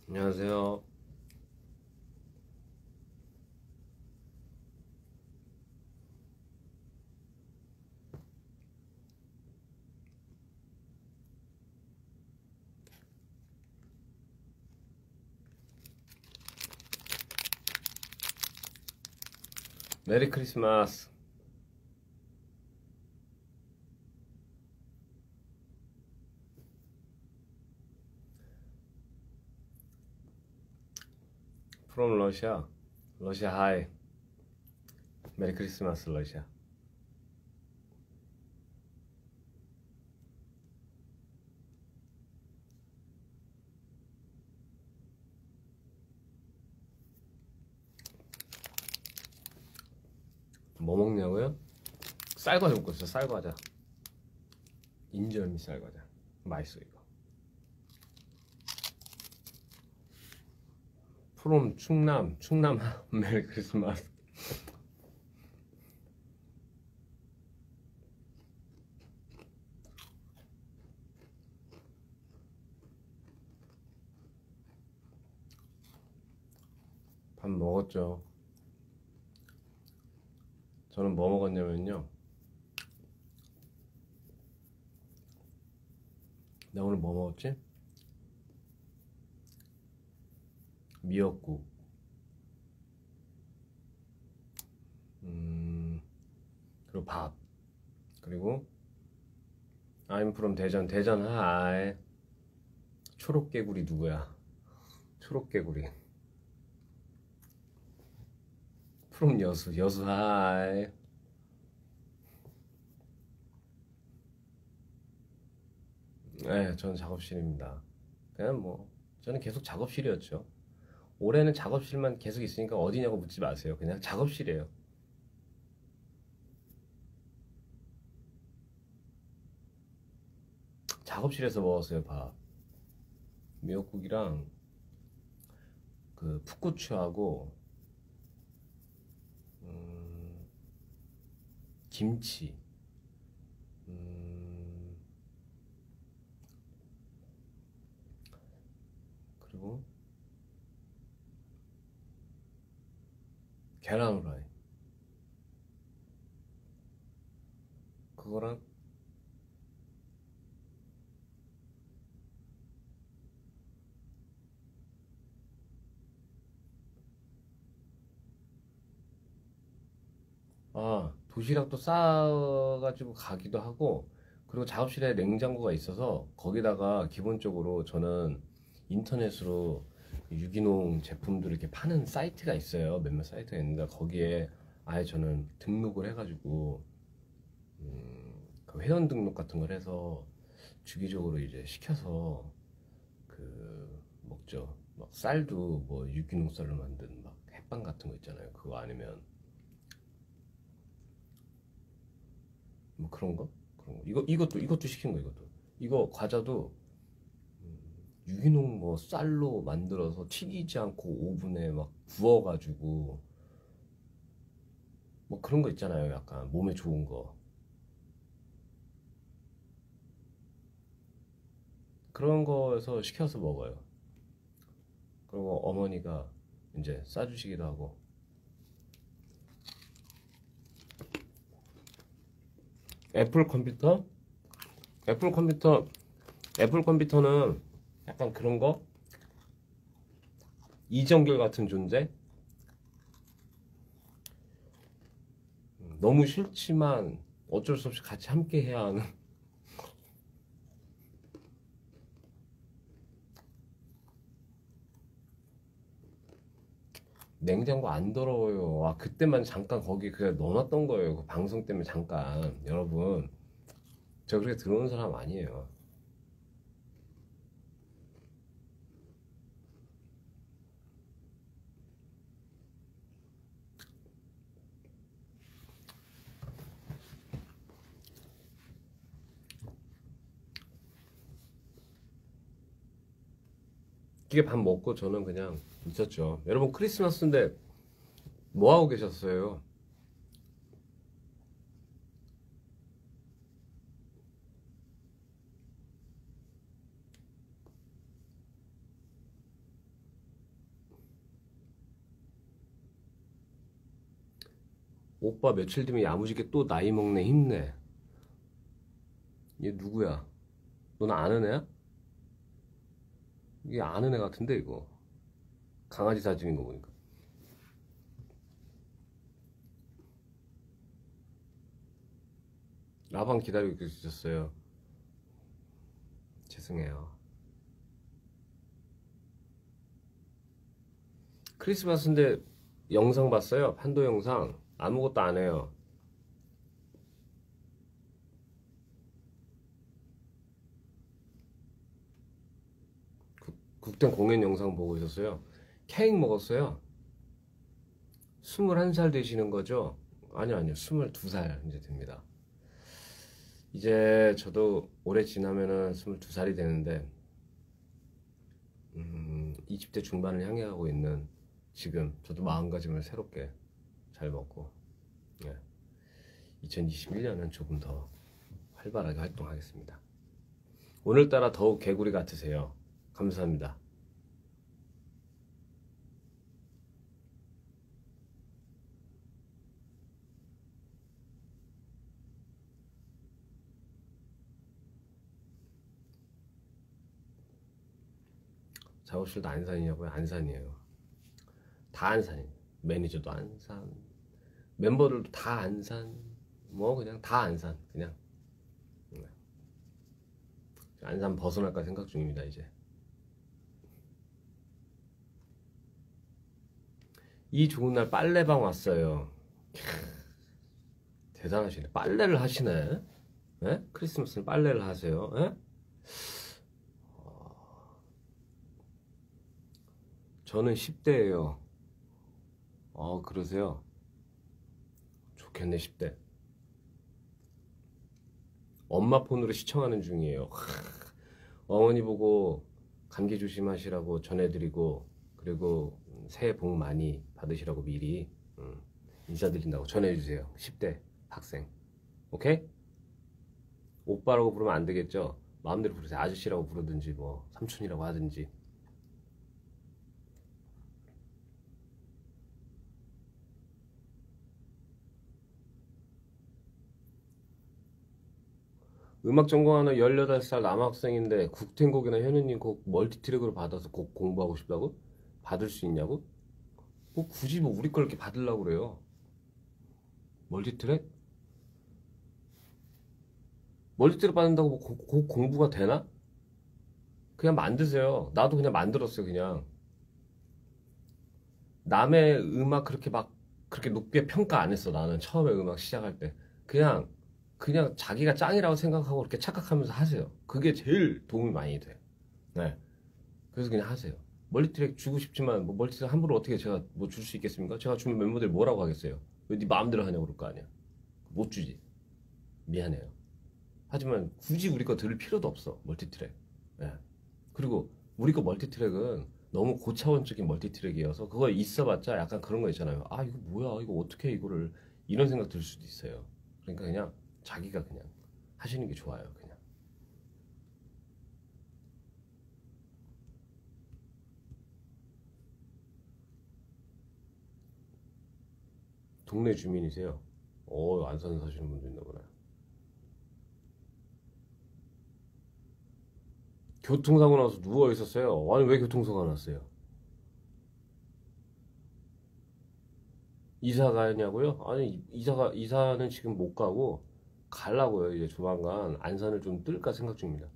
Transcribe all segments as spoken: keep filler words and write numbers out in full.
안녕하세요. 메리 크리스마스. from 러시아. 러시아 하이. 메리 크리스마스 러시아. 뭐 먹냐고요? 쌀과자 먹고 있어. 쌀과자. 인절미 쌀과자. 맛있어 이거. from 충남. 충남 메리 크리스마스. 밥 먹었죠. 저는 뭐 먹었냐면요. 나 오늘 뭐 먹었지? 미역국. 음, 그리고 밥. 그리고 I'm from 대전. 대전 하이. 초록개구리 누구야? 초록개구리. from 여수. 여수 하이. 네, 저는 작업실입니다. 그냥 뭐 저는 계속 작업실이었죠. 올해는 작업실만 계속 있으니까 어디냐고 묻지 마세요. 그냥 작업실이에요. 작업실에서 먹었어요. 밥. 미역국이랑 그 풋고추하고 음, 김치. 음, 그리고 계란 후라이. 그거랑 아, 도시락도 싸가지고 가기도 하고, 그리고 작업실에 냉장고가 있어서 거기다가 기본적으로 저는 인터넷으로 유기농 제품들 이렇게 파는 사이트가 있어요. 몇몇 사이트가 있는데 거기에 아예 저는 등록을 해가지고 음, 그 회원 등록 같은 걸 해서 주기적으로 이제 시켜서 그 먹죠. 막 쌀도 뭐 유기농 쌀로 만든 막 햇반 같은 거 있잖아요. 그거 아니면 뭐 그런 거? 그런 거. 이거 이것도 이것도 시킨 거 이것도. 이거 과자도 음, 유기농 뭐 쌀로 만들어서 튀기지 않고 오븐에 막 구워가지고 뭐 그런 거 있잖아요. 약간 몸에 좋은 거. 그런 거에서 시켜서 먹어요. 그리고 어머니가 이제 싸주시기도 하고. 애플 컴퓨터? 애플 컴퓨터, 애플 컴퓨터는 약간 그런 거? 이정결 같은 존재? 음, 너무 싫지만 어쩔 수 없이 같이 함께 해야 하는. 냉장고 안 더러워요. 아, 그때만 잠깐 거기 그냥 넣어놨던 거예요. 그 방송 때문에 잠깐. 여러분, 저 그렇게 들어오는 사람 아니에요. 이게 밥 먹고 저는 그냥 있었죠. 여러분, 크리스마스인데 뭐 하고 계셨어요? 오빠 며칠 뒤면 야무지게 또 나이 먹네 힘내. 얘 누구야? 너는 아는 애야? 이게 아는 애 같은데 이거. 강아지 사진인 거 보니까. 라방 기다리고 계셨어요. 죄송해요. 크리스마스인데 영상 봤어요? 판도 영상. 아무것도 안 해요. 국, 국대 공연 영상 보고 있었어요. 케이크 먹었어요. 스물한 살 되시는 거죠? 아니요, 아니요. 스물두 살 이제 됩니다. 이제 저도 올해 지나면은 스물두 살이 되는데, 음, 이십 대 중반을 향해 가고 있는 지금 저도 마음가짐을 새롭게 잘 먹고, 예. 이천이십일 년은 조금 더 활발하게 활동하겠습니다. 오늘따라 더욱 개구리 같으세요. 감사합니다. 작업실도 안산이냐고요? 안산이에요. 다 안산이에요. 매니저도 안산, 멤버들도 다 안산, 뭐 그냥 다 안산. 그냥 안산 벗어날까 생각 중입니다. 이제 이 좋은 날 빨래방 왔어요. 대단하시네. 빨래를 하시네. 예? 크리스마스는 빨래를 하세요. 예? 저는 십 대예요. 어, 그러세요? 좋겠네. 십 대. 엄마 폰으로 시청하는 중이에요. 어머니 보고 감기 조심하시라고 전해드리고, 그리고 새해 복 많이 받으시라고 미리 음, 인사드린다고 전해주세요. 십 대 학생. 오케이? 오빠라고 부르면 안 되겠죠? 마음대로 부르세요. 아저씨라고 부르든지 뭐 삼촌이라고 하든지. 음악 전공하는 열여덟 살 남학생인데 국텐곡이나 현우님 곡 멀티트랙으로 받아서 곡 공부하고 싶다고? 받을 수 있냐고? 뭐 굳이 뭐 우리 걸 이렇게 받으려고 그래요. 멀티트랙? 멀티트랙 받는다고 뭐 곡, 곡 공부가 되나? 그냥 만드세요. 나도 그냥 만들었어요. 그냥 남의 음악 그렇게 막 그렇게 높게 평가 안 했어. 나는 처음에 음악 시작할 때 그냥 그냥 자기가 짱이라고 생각하고 그렇게 착각하면서 하세요. 그게 제일 도움이 많이 돼. 네. 그래서 그냥 하세요. 멀티트랙 주고 싶지만 뭐 멀티트랙 함부로 어떻게 제가 뭐 줄 수 있겠습니까? 제가 주면 멤버들이 뭐라고 하겠어요? 왜 네 마음대로 하냐고 그럴 거 아니야. 못 주지. 미안해요. 하지만 굳이 우리 거 들을 필요도 없어. 멀티트랙. 예. 그리고 우리 거 멀티트랙은 너무 고차원적인 멀티트랙이어서 그거 있어봤자 약간 그런 거 있잖아요. 아 이거 뭐야? 이거 어떻게 이거를 이런 생각 들 수도 있어요. 그러니까 그냥 자기가 그냥 하시는 게 좋아요. 그냥. 동네 주민이세요? 어, 안산 사시는 분도 있나 보네. 교통사고 나서 누워 있었어요. 아니 왜 교통사고 났어요? 이사 가냐고요? 아니 이사가 이사는 지금 못 가고 가려고요. 이제 조만간 안산을 좀 뜰까 생각 중입니다.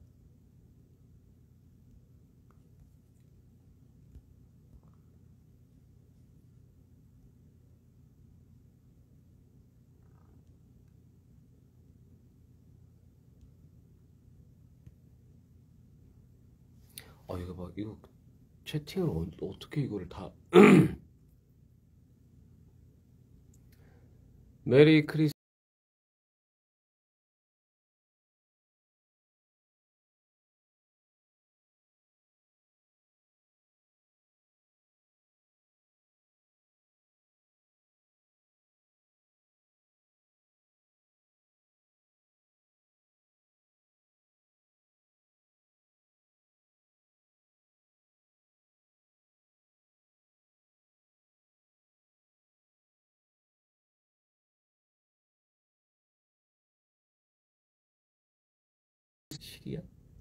아 이거 봐 이거 채팅을 어, 어떻게 이거를 다 메리 크리스 필이야?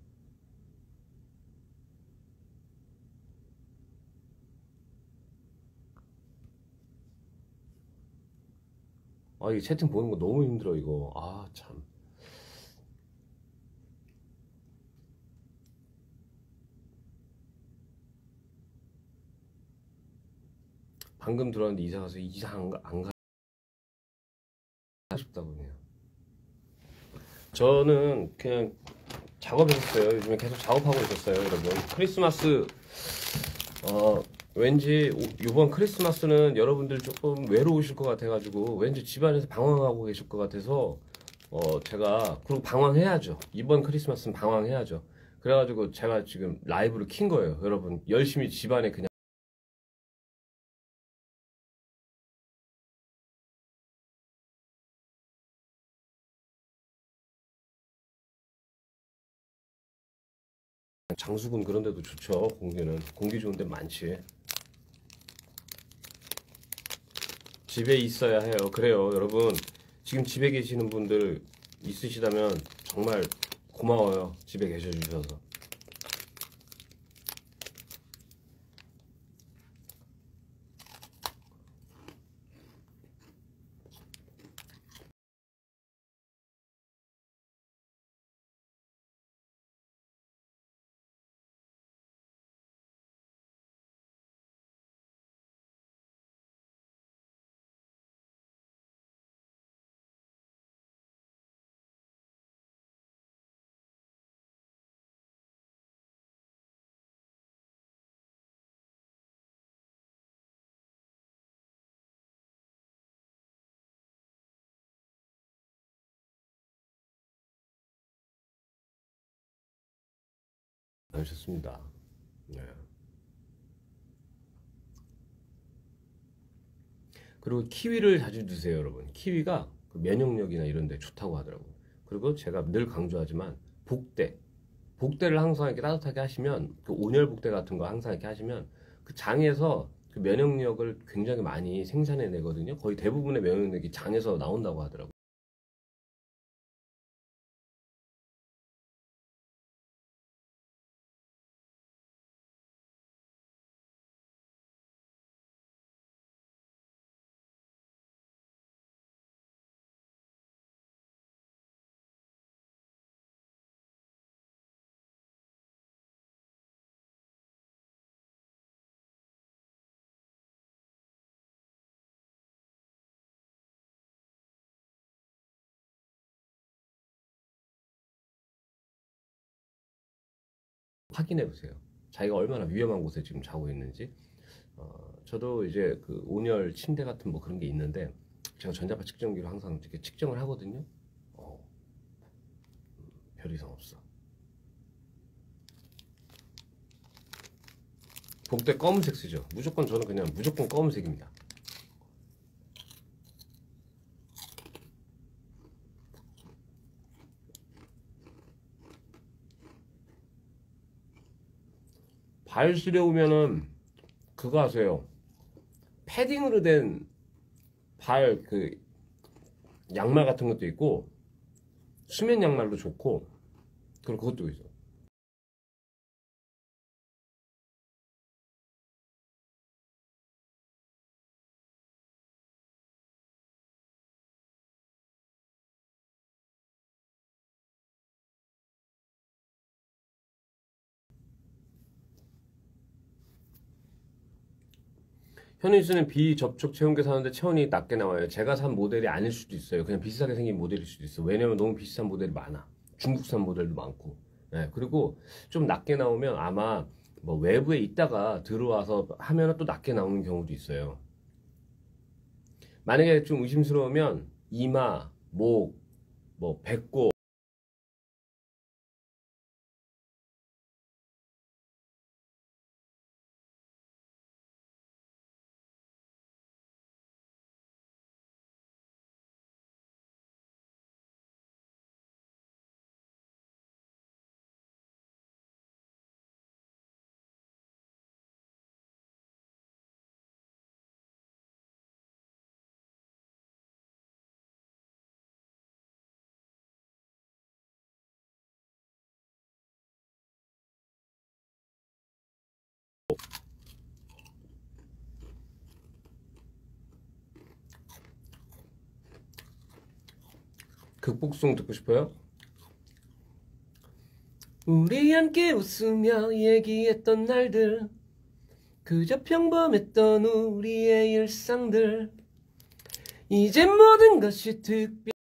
아, 이 채팅 보는 거 너무 힘들어, 이거. 아, 참. 방금 들어왔는데 이사 가서 이사 안, 가- 안 가고 싶다고 그냥. 저는 그냥 작업했었어요. 요즘에 계속 작업하고 있었어요, 여러분. 크리스마스, 어, 왠지 오- 이번 크리스마스는 여러분들 조금 외로우실 것 같아가지고 왠지 집안에서 방황하고 계실 것 같아서 어, 제가 그리고 방황해야죠. 이번 크리스마스는 방황해야죠. 그래가지고 제가 지금 라이브를 킨 거예요, 여러분. 열심히 집안에 그냥 장수군 그런 데도 좋죠. 공기는 공기 좋은 데 많지. 집에 있어야 해요. 그래요, 여러분. 지금 집에 계시는 분들 있으시다면 정말 고마워요. 집에 계셔 주셔서. 좋습니다. 네. 그리고 키위를 자주 드세요, 여러분. 키위가 그 면역력이나 이런 데 좋다고 하더라고요. 그리고 제가 늘 강조하지만 복대, 복대를 항상 이렇게 따뜻하게 하시면 그 온열 복대 같은 거 항상 이렇게 하시면 그 장에서 그 면역력을 굉장히 많이 생산해 내거든요. 거의 대부분의 면역력이 장에서 나온다고 하더라고요. 확인해 보세요. 자기가 얼마나 위험한 곳에 지금 자고 있는지. 어, 저도 이제 그 온열 침대 같은 뭐 그런 게 있는데 제가 전자파 측정기로 항상 이렇게 측정을 하거든요. 어, 별 이상 없어. 복대 검은색 쓰죠. 무조건 저는 그냥 무조건 검은색입니다. 발 시려우면은 그거 하세요. 패딩으로 된 발 그 양말 같은 것도 있고 수면 양말도 좋고 그리고 그것도 있어. 현희 씨는 비접촉 체온계 사는데 체온이 낮게 나와요. 제가 산 모델이 아닐 수도 있어요. 그냥 비슷하게 생긴 모델일 수도 있어. 왜냐면 너무 비슷한 모델이 많아. 중국산 모델도 많고. 네, 그리고 좀 낮게 나오면 아마 뭐 외부에 있다가 들어와서 하면은 또 낮게 나오는 경우도 있어요. 만약에 좀 의심스러우면 이마, 목, 뭐 배꼽 극복송 듣고 싶어요? 우리 함께 웃으며 얘기했던 날들, 그저 평범했던 우리의 일상들, 이제 모든 것이 특별.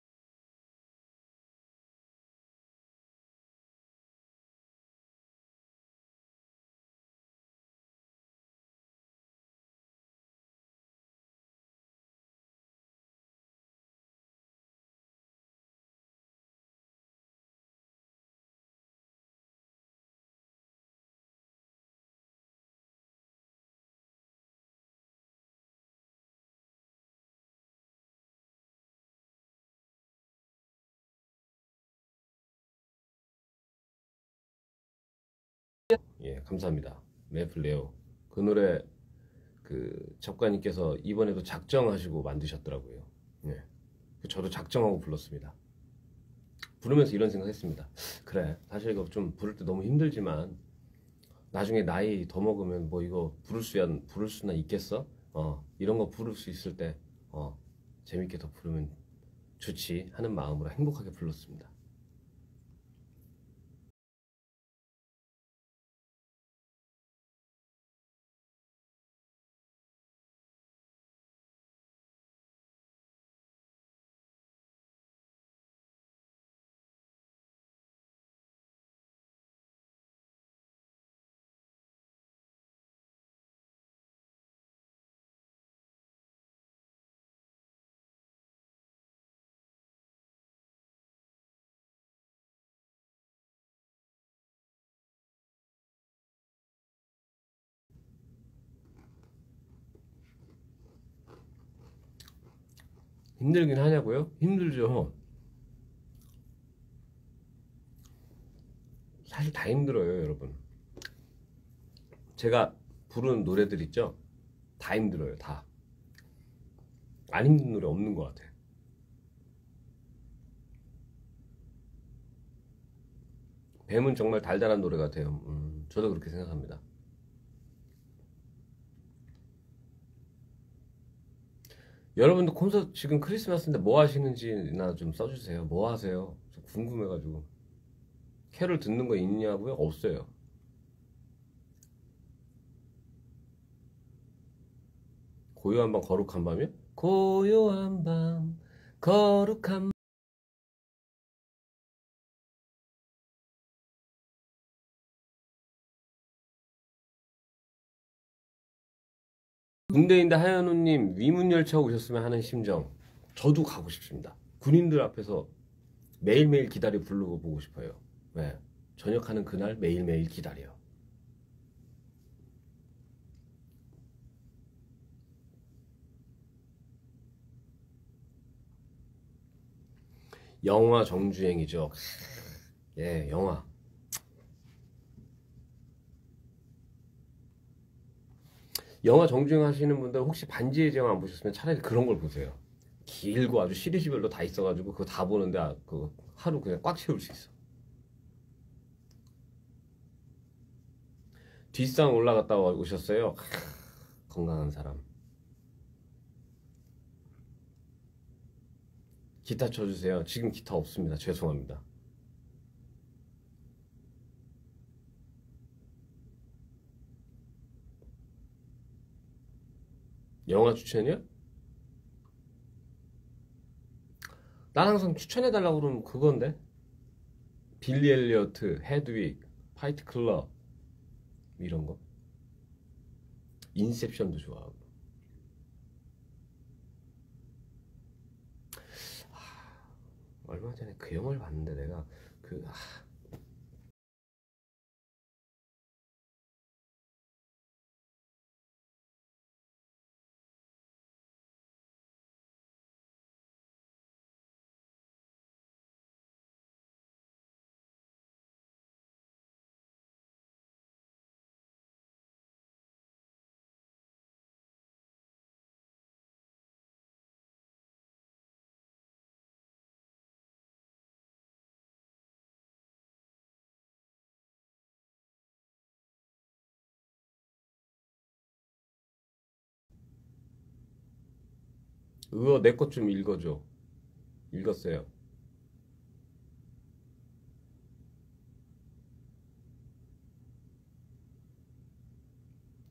예, 감사합니다. 메이플레어. 그 노래 그 작가님께서 이번에도 작정하시고 만드셨더라고요. 예. 저도 작정하고 불렀습니다. 부르면서 이런 생각했습니다. 그래, 사실 이거 좀 부를 때 너무 힘들지만 나중에 나이 더 먹으면 뭐 이거 부를 수야 부를 수나 있겠어? 어, 이런 거 부를 수 있을 때 어, 재밌게 더 부르면 좋지 하는 마음으로 행복하게 불렀습니다. 힘들긴 하냐고요? 힘들죠. 사실 다 힘들어요, 여러분. 제가 부르는 노래들 있죠? 다 힘들어요, 다. 안 힘든 노래 없는 것 같아. 뱀은 정말 달달한 노래 같아요. 음, 저도 그렇게 생각합니다. 여러분도 콘서트 지금 크리스마스인데 뭐 하시는지나 좀 써주세요. 뭐 하세요? 저 궁금해가지고. 캐롤 듣는 거 있냐고요? 없어요. 고요한 밤 거룩한 밤이요? 고요한 밤 거룩한. 군대인데 하현우님 위문열차 오셨으면 하는 심정. 저도 가고 싶습니다. 군인들 앞에서 매일매일 기다려 부르고 보고 싶어요. 네. 전역하는 그날 매일매일 기다려. 영화 정주행이죠. 예, 영화. 영화 정주행 하시는 분들 혹시 반지의 제왕 안 보셨으면 차라리 그런 걸 보세요. 길고 아주 시리즈별로 다 있어가지고 그거 다 보는데 아, 그 하루 그냥 꽉 채울 수 있어. 뒷산 올라갔다 오셨어요? 크, 건강한 사람. 기타 쳐주세요. 지금 기타 없습니다. 죄송합니다. 영화 추천이요? 난 항상 추천해달라고 그러면 그건데. 빌리 엘리어트, 헤드윅, 파이트 클럽 이런 거. 인셉션도 좋아하고. 얼마 전에 그 영화를 봤는데 내가 그 아, 그거 내 것 좀 읽어줘. 읽었어요.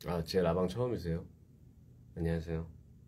아, 제 라방 처음이세요? 안녕하세요.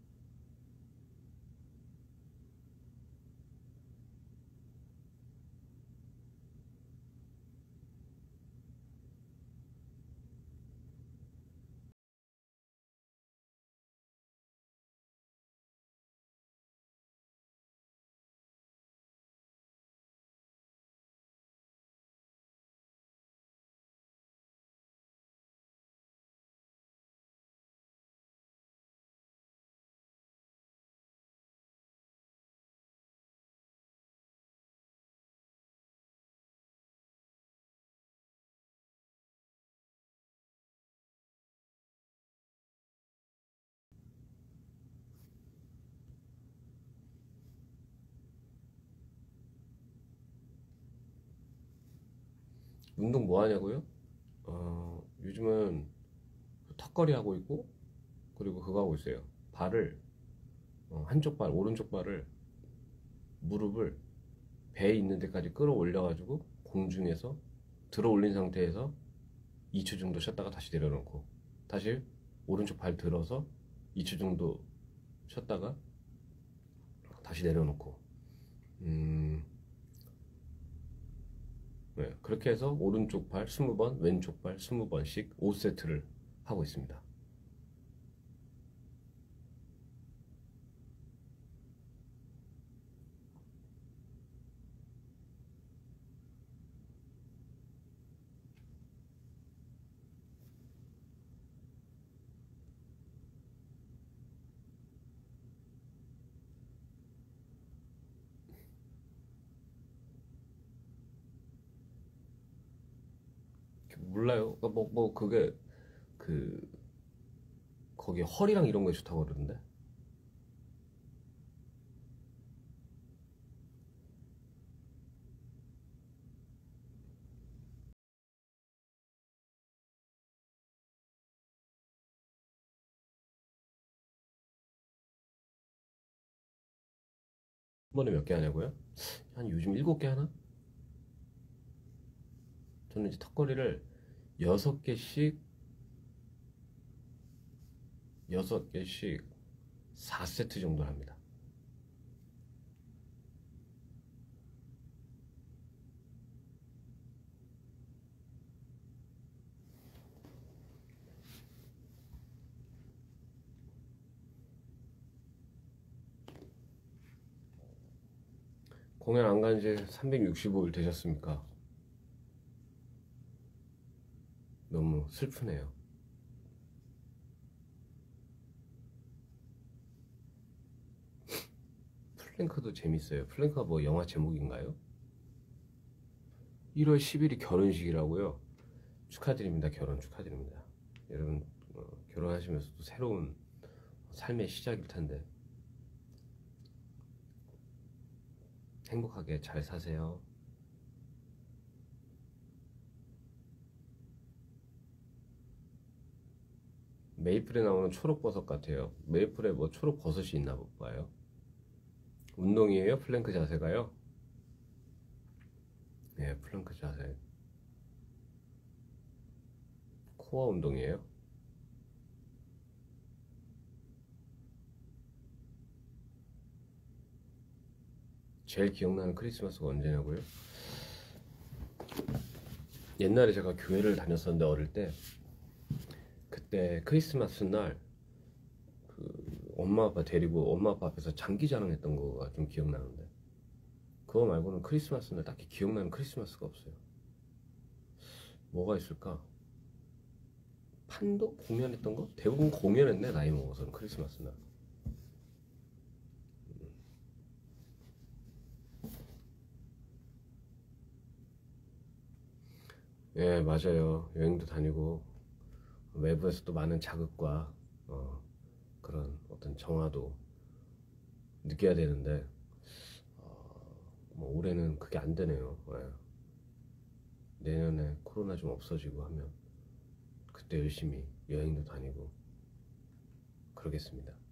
운동 뭐 하냐고요? 어, 요즘은 턱걸이 하고 있고, 그리고 그거 하고 있어요. 발을, 어, 한쪽 발, 오른쪽 발을, 무릎을 배에 있는 데까지 끌어올려가지고, 공중에서 들어 올린 상태에서 이 초 정도 쉬었다가 다시 내려놓고, 다시 오른쪽 발 들어서 이 초 정도 쉬었다가 다시 내려놓고, 음, 네, 그렇게 해서 오른쪽 발 스무 번, 왼쪽 발 스무 번씩 오 세트를 하고 있습니다. 몰라요. 그러니까 뭐, 뭐, 그게, 그, 거기 허리랑 이런 거에 좋다고 그러던데. 한 번에 몇 개 하냐고요? 한 요즘 일곱 개 하나? 저는 이제 턱걸이를 여섯 개씩, 여섯 개씩 사 세트 정도 합니다. 공연 안 간지 삼백육십오 일 되셨습니까? 너무 슬프네요. 플랭크도 재밌어요. 플랭크가 뭐 영화 제목인가요? 일월 십일이 결혼식이라고요? 축하드립니다. 결혼 축하드립니다. 여러분, 어, 결혼하시면서 또 새로운 삶의 시작일 텐데 행복하게 잘 사세요. 메이플에 나오는 초록버섯 같아요. 메이플에 뭐 초록버섯이 있나 봐요. 운동이에요? 플랭크 자세가요? 네, 플랭크 자세. 코어 운동이에요? 제일 기억나는 크리스마스가 언제냐고요? 옛날에 제가 교회를 다녔었는데 어릴 때 그때 크리스마스 날 그 엄마 아빠 데리고 엄마 아빠 앞에서 장기자랑 했던 거가 좀 기억나는데 그거 말고는 크리스마스 날 딱히 기억나는 크리스마스가 없어요. 뭐가 있을까? 판도 공연했던 거? 대부분 공연했네 나이 먹어서는 크리스마스 날. 예, 맞아요. 여행도 다니고 외부에서도 많은 자극과 어, 그런 어떤 정화도 느껴야 되는데 어, 뭐 올해는 그게 안 되네요. 예. 내년에 코로나 좀 없어지고 하면 그때 열심히 여행도 다니고 그러겠습니다.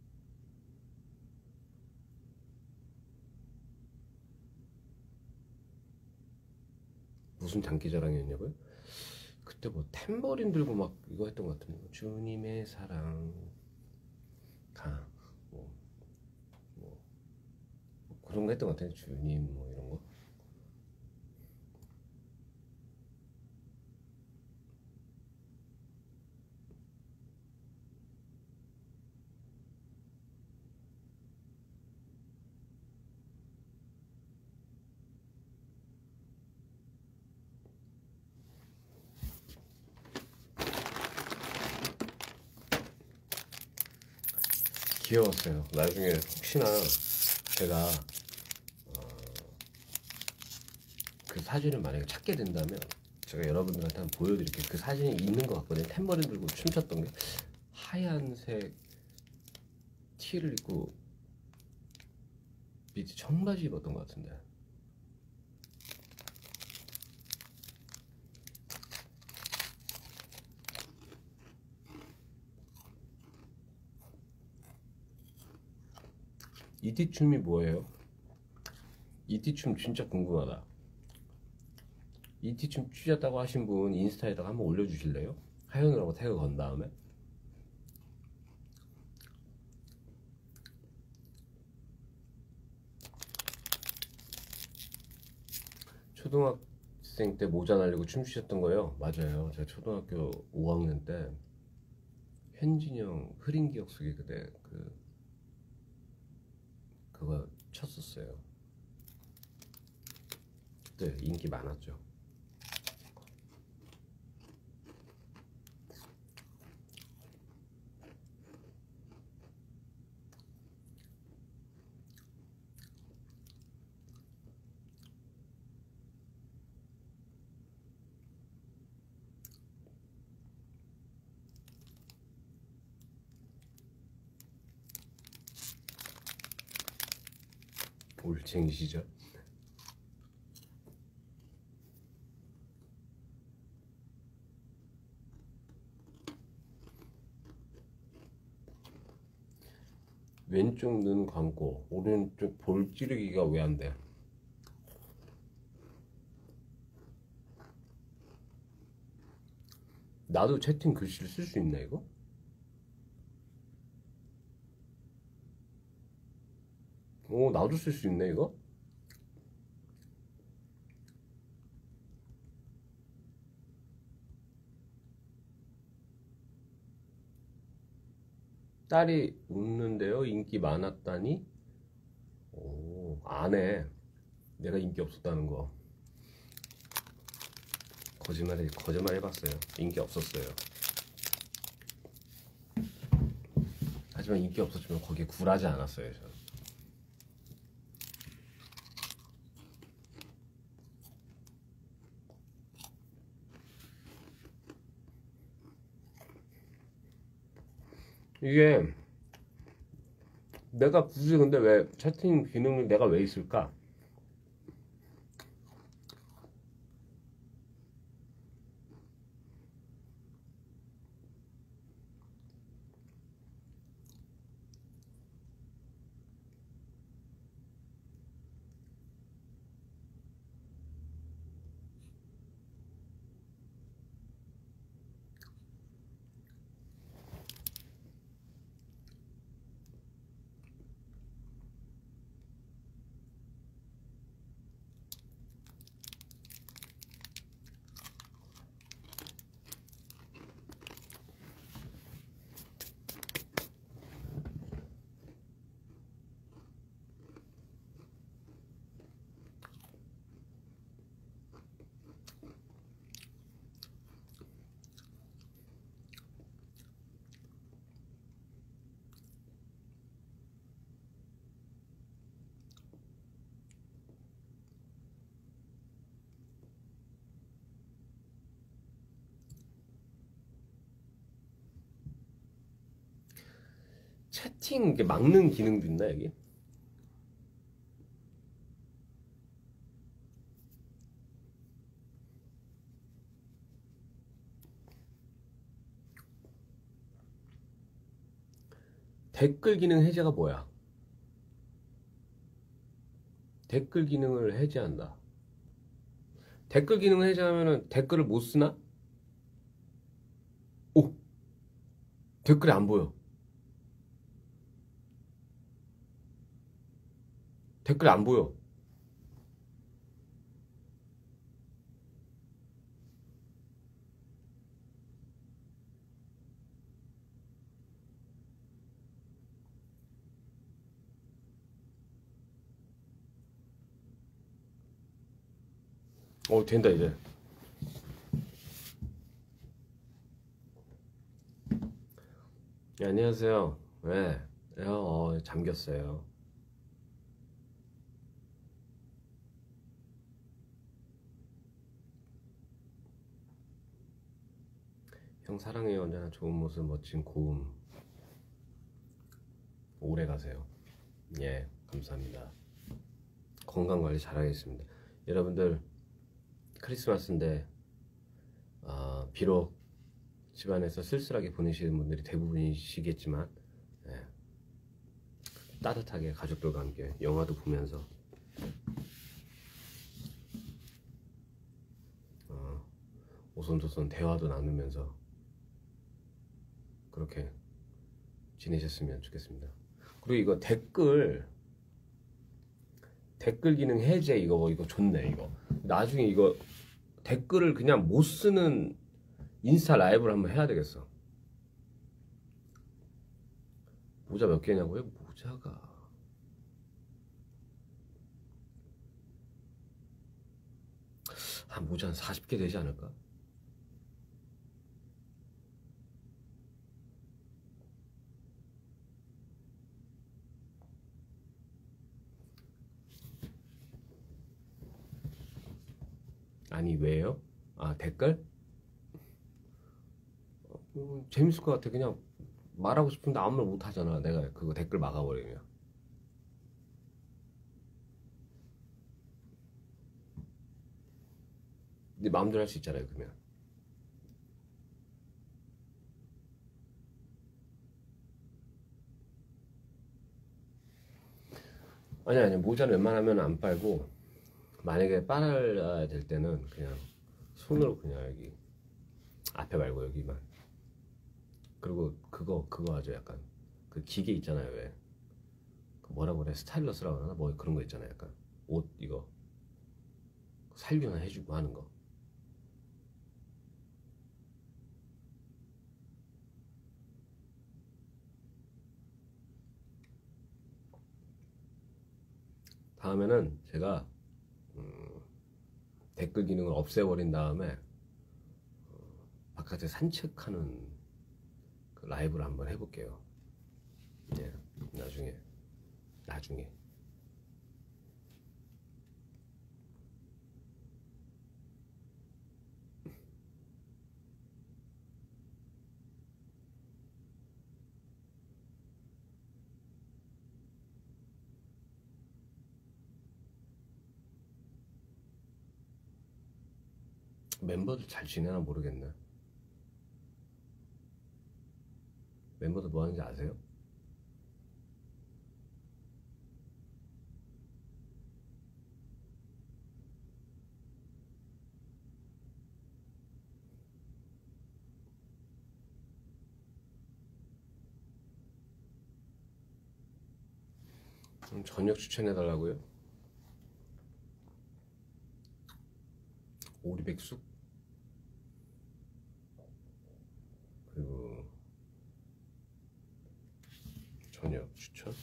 무슨 장기자랑이었냐고요? 그때 뭐 탬버린 들고 막 이거 했던 것 같은데 주님의 사랑 가 뭐, 뭐, 뭐 그런 거 했던 것 같아요. 주님 뭐 이런 거. 귀여웠어요. 나중에 혹시나 제가 어, 그 사진을 만약에 찾게 된다면 제가 여러분들한테 한번 보여드릴게요. 그 사진이 있는 것 같거든요. 탬버린 들고 춤췄던 게 하얀색 티를 입고 밑에 청바지 입었던 것 같은데. 이티춤이 뭐예요? 이티춤 진짜 궁금하다. 이티춤 추셨다고 하신 분 인스타에다가 한번 올려주실래요? 하연우라고 태그 건 다음에. 초등학생 때 모자 날리고 춤추셨던 거예요? 맞아요. 제가 초등학교 오 학년 때 현진이 형 흐린 기억 속에 그때 그 그거 쳤었어요. 그때 인기 많았죠. 올챙이 시절. 왼쪽 눈 감고 오른쪽 볼 찌르기가 왜 안 돼? 나도 채팅 글씨를 쓸 수 있나 이거? 오, 나도 쓸 수 있네 이거? 딸이 웃는데요 인기 많았다니? 오, 안해. 내가 인기 없었다는 거. 거짓말해, 거짓말 해봤어요. 인기 없었어요. 하지만 인기 없었지만 거기에 굴하지 않았어요 저는. 이게 내가 굳이 근데 왜 채팅 기능을 내가 왜 있을까? 채팅 이렇게 막는 기능도 있나 여기? 댓글 기능 해제가 뭐야? 댓글 기능을 해제한다. 댓글 기능을 해제하면은 댓글을 못 쓰나? 댓글이 안 보여. 댓글이 안 보여. 어, 된다 이제. 네, 안녕하세요. 왜? 네. 어, 잠겼어요. 형 사랑해요. 언제나 좋은 모습, 멋진 고음. 오래 가세요. 예, 감사합니다. 건강 관리 잘하겠습니다. 여러분들 크리스마스인데 어, 비록 집안에서 쓸쓸하게 보내시는 분들이 대부분이시겠지만 예, 따뜻하게 가족들과 함께 영화도 보면서 어, 오손도손 대화도 나누면서 그렇게 지내셨으면 좋겠습니다. 그리고 이거 댓글 댓글 기능 해제 이거 이거 좋네. 이거 나중에 이거 댓글을 그냥 못 쓰는 인스타 라이브를 한번 해야 되겠어. 모자 몇 개냐고요? 모자가 한 모자 한 사십 개 되지 않을까? 아니 왜요? 아 댓글? 어, 재밌을 것 같아. 그냥 말하고 싶은데 아무 말 못 하잖아. 내가 그거 댓글 막아버리면. 네 마음대로 할 수 있잖아요. 그러면. 아니 아니 모자는 웬만하면 안 빨고 만약에 빨아야 될 때는 그냥 손으로 그냥 여기 앞에 말고 여기만. 그리고 그거 그거 하죠. 약간 그 기계 있잖아요. 왜 그 뭐라고 그래? 스타일러스라고 하나? 뭐 그런 거 있잖아요. 약간 옷 이거 살균 해주고 하는 거. 다음에는 제가 음, 댓글 기능을 없애버린 다음에 어, 바깥에 산책하는 그 라이브를 한번 해볼게요. 예, 나중에 나중에 멤버들 잘 지내나 모르겠네. 멤버들 뭐 하는지 아세요? 음, 저녁 추천해달라고요? 오리백숙? 그리고 저녁 추천?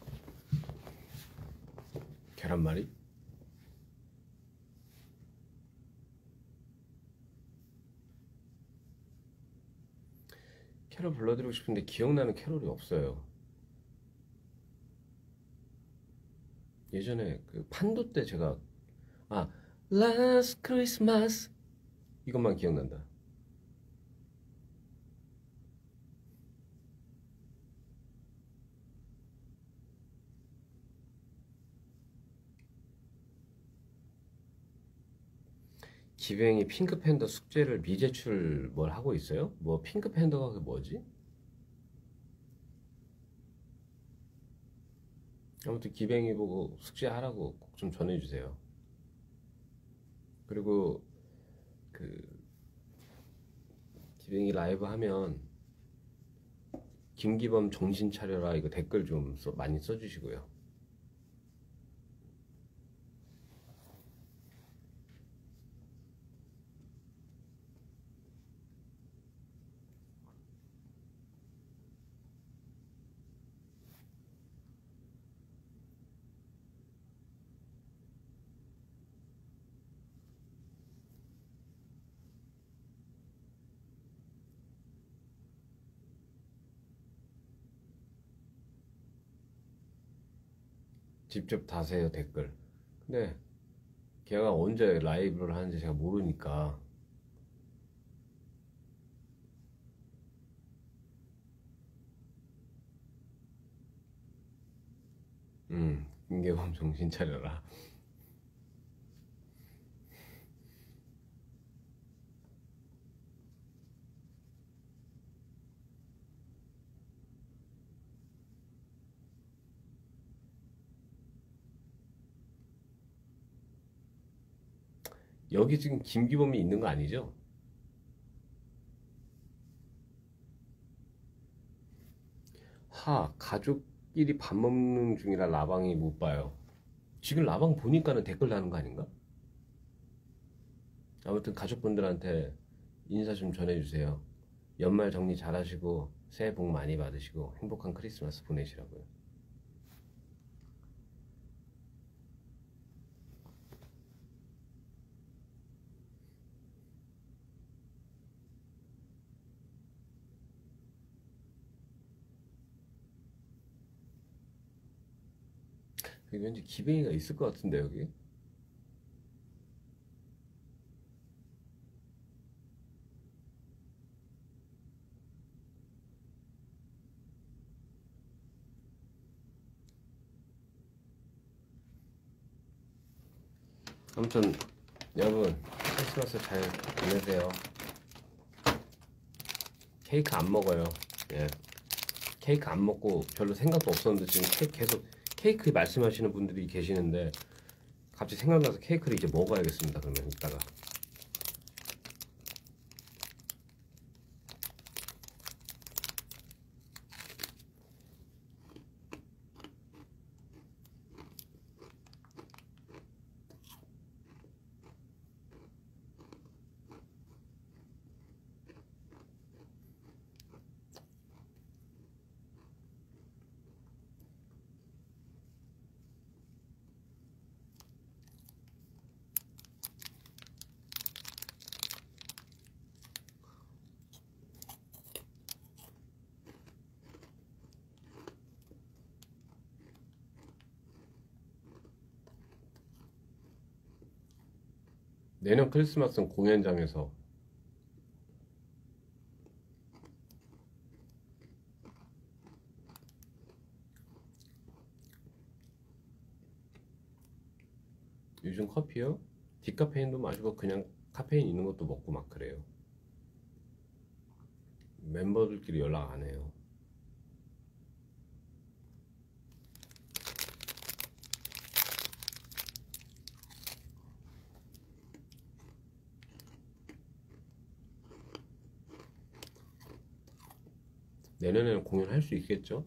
계란말이? 캐롤 불러드리고 싶은데 기억나는 캐롤이 없어요. 예전에 그 판도 때 제가 아 Last Christmas 이것만 기억난다. 기뱅이 핑크팬더 숙제를 미제출 뭘 하고 있어요? 뭐 핑크팬더가 그 뭐지? 아무튼 기뱅이 보고 숙제하라고 꼭 좀 전해주세요. 그리고 그 기뱅이 라이브 하면 김기범 정신 차려라 이거 댓글 좀 써, 많이 써주시고요. 직접 다세요 댓글. 근데 걔가 언제 라이브를 하는지 제가 모르니까. 음 김계범 정신 차려라. 여기 지금 김기범이 있는 거 아니죠? 하, 가족끼리 밥 먹는 중이라 라방이 못 봐요. 지금 라방 보니까는 댓글 다는 거 아닌가? 아무튼 가족분들한테 인사 좀 전해주세요. 연말 정리 잘 하시고 새해 복 많이 받으시고 행복한 크리스마스 보내시라고요. 여기 왠지 기뱅이가 있을 것 같은데 여기. 아무튼 여러분 크리스마스 잘 보내세요. 케이크 안 먹어요. 예. 케이크 안 먹고 별로 생각도 없었는데 지금 케이크 계속 케이크 말씀하시는 분들이 계시는데 갑자기 생각나서 케이크를 이제 먹어야겠습니다. 그러면 이따가. 내년 크리스마스는 공연장에서. 요즘 커피요? 디카페인도 마시고 그냥 카페인 있는 것도 먹고 막 그래요. 멤버들끼리 연락 안 해요. 내년에는 공연할 수 있겠죠?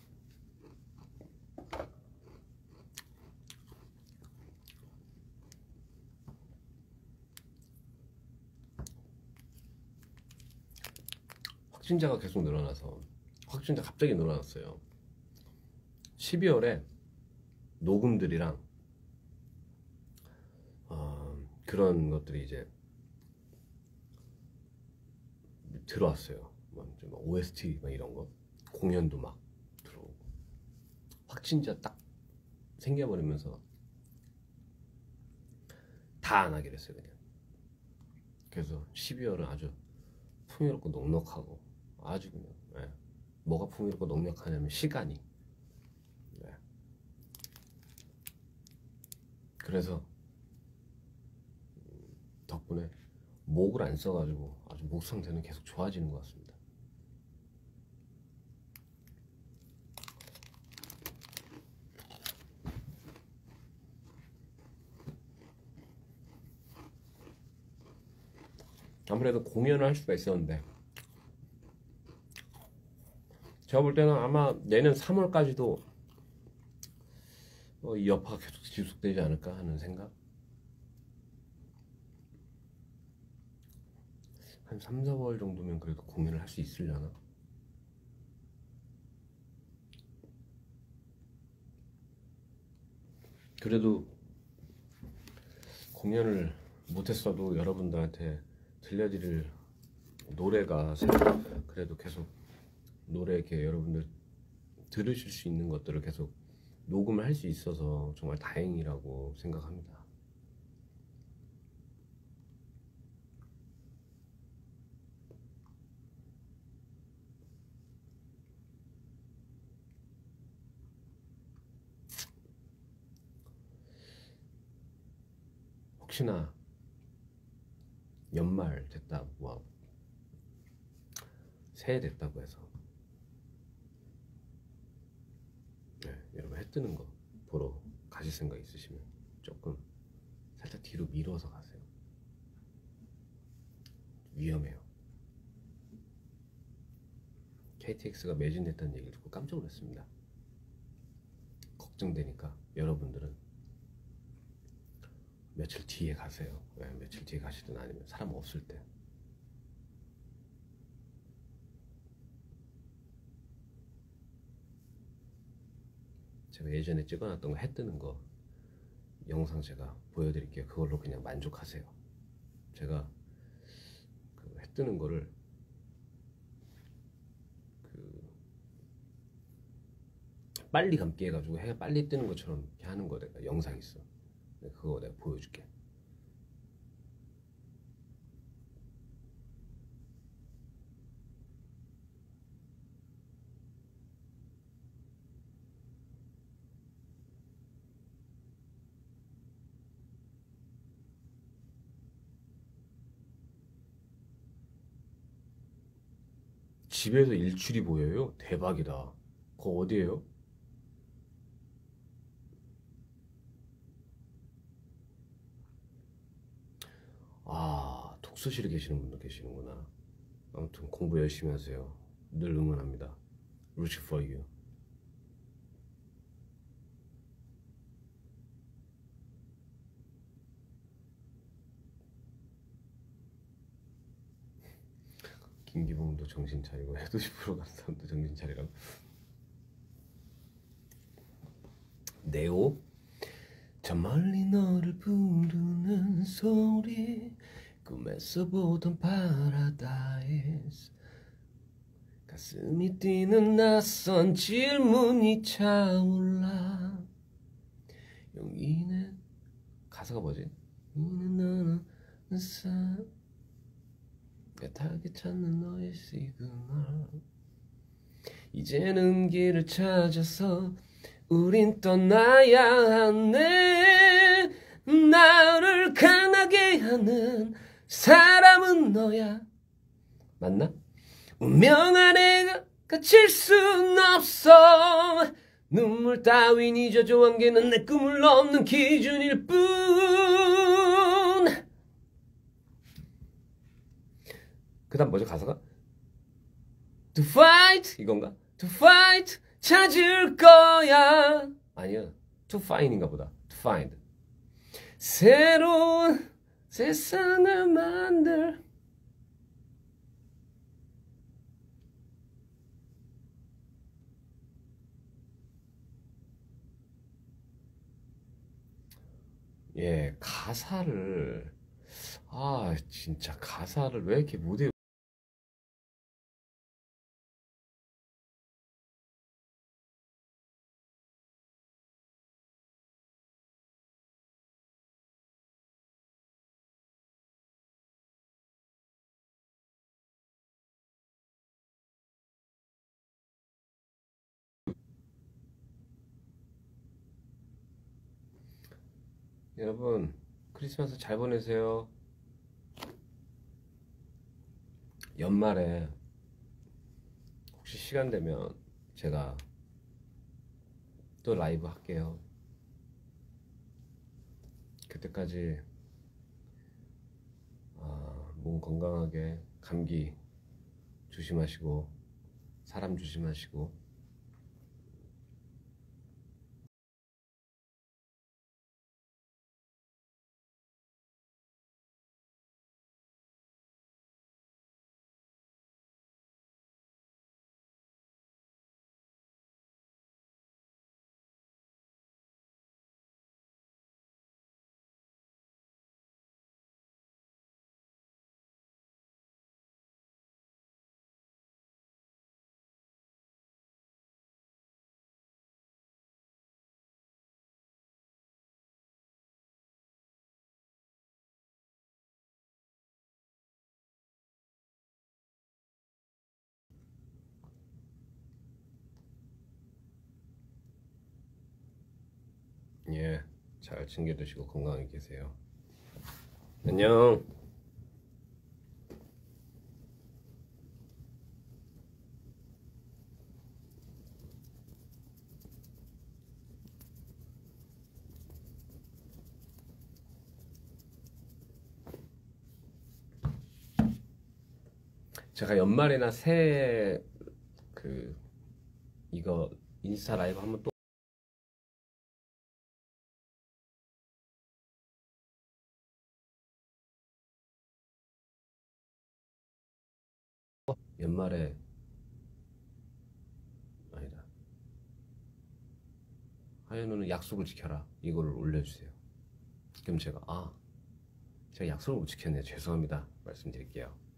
확진자가 계속 늘어나서 확진자 갑자기 늘어났어요. 십이월에 녹음들이랑 어, 그런 것들이 이제 들어왔어요. 뭐 오에스티 막 이런 거 공연도 막 들어오고 확진자 딱 생겨버리면서 다 안 하기로 했어요 그냥. 그래서 십이월은 아주 풍요롭고 넉넉하고 아주 그냥 예. 뭐가 풍요롭고 넉넉하냐면 시간이. 예. 그래서 덕분에 목을 안 써가지고 아주 목 상태는 계속 좋아지는 것 같습니다. 아무래도 공연을 할 수가 있었는데 제가 볼 때는 아마 내년 삼월까지도 어, 이 여파가 계속 지속되지 않을까 하는 생각. 한 삼, 사월 정도면 그래도 공연을 할 수 있으려나? 그래도 공연을 못했어도 여러분들한테 들려드릴 노래가 그래도 계속 노래 이렇게 여러분들 들으실 수 있는 것들을 계속 녹음을 할 수 있어서 정말 다행이라고 생각합니다. 혹시나 연말 됐다, 뭐 새해 됐다고 해서 네, 여러분 해 뜨는 거 보러 가실 생각 있으시면 조금 살짝 뒤로 밀어서 가세요. 위험해요. 케이티엑스가 매진됐다는 얘기를 듣고 깜짝 놀랐습니다. 걱정되니까 여러분들은 며칠 뒤에 가세요. 네, 며칠 뒤에 가시든 아니면 사람 없을 때. 제가 예전에 찍어놨던 거 해 뜨는 거 영상 제가 보여드릴게요. 그걸로 그냥 만족하세요. 제가 그 해 뜨는 거를 그 빨리 감기 해가지고 해가 빨리 뜨는 것처럼 이렇게 하는 거 내가 영상 있어. 그거 내가 보여줄게. 집에서 일출이 보여요? 대박이다. 그거 어디에요? 아, 독서실에 계시는 분도 계시는구나. 아무튼 공부 열심히 하세요. 늘 응원합니다. Rooting for you. 김기봉도 정신 차리고 해돋이 보러 가는 사람도 정신 차리라고. 네오. 저 멀리 너를 부르는 소리, 꿈에서 보던 파라다이스, 가슴이 뛰는 낯선 질문이 차올라. 용인의 가사가 뭐지? 너는 사 애타게 찾는 너의 시그널. 이제는 길을 찾아서 우린 떠나야 하네. 나를 강하게 하는 사람은 너야. 맞나? 운명 안에 갇힐 순 없어. 눈물 따윈 잊어줘. 한계는 내 꿈을 넘는 기준일 뿐. 그 다음 뭐죠 가사가? To fight 이건가? To fight 찾을 거야. 아니야, To find인가 보다. To find. 새로운 세상을 만들. 예, 가사를 아 진짜 가사를 왜 이렇게 못 외워. 여러분 크리스마스 잘 보내세요. 연말에 혹시 시간 되면 제가 또 라이브 할게요. 그때까지 아, 몸 건강하게, 감기 조심하시고 사람 조심하시고. 예, 잘 챙겨 드시고 건강하게 계세요. 안녕. 제가 연말이나 새해 그 이거 인스타 라이브 한번 또 연말에 아니다. 하연우는 약속을 지켜라 이거를 올려주세요. 그럼 제가 아 제가 약속을 못 지켰네요. 죄송합니다. 말씀드릴게요.